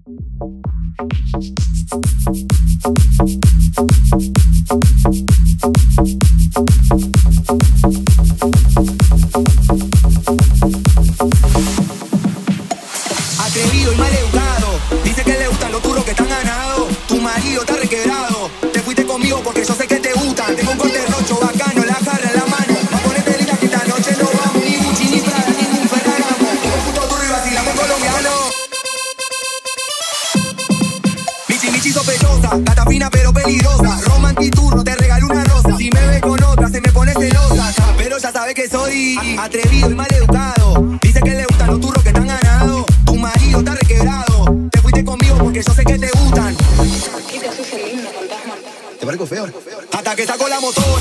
Atrevido y mal educado, dice que le gustan los turros que están ganados. Tu marido está requebrado, te fuiste conmigo porque yo sé que te gustan. Tengo un corte rocho bacano, la jarra en la mano. Va a ponerte linda que esta noche no vamos ni Gucci, ni Prada, ningún Ferragamo. Un puto turro y vacilamos colombiano. Michi sospechosa, gata fina pero peligrosa. Romantiturro, te regalo una rosa. Si me ves con otra se me pone celosa. Pero ya sabes que soy atrevido y mal educado. Dice que le gustan los turros que están ganados. Tu marido está requebrado, te fuiste conmigo porque yo sé que te gustan. ¿Qué te haces el lindo, fantasma? ¿Te parezco feo? Hasta que saco la motora.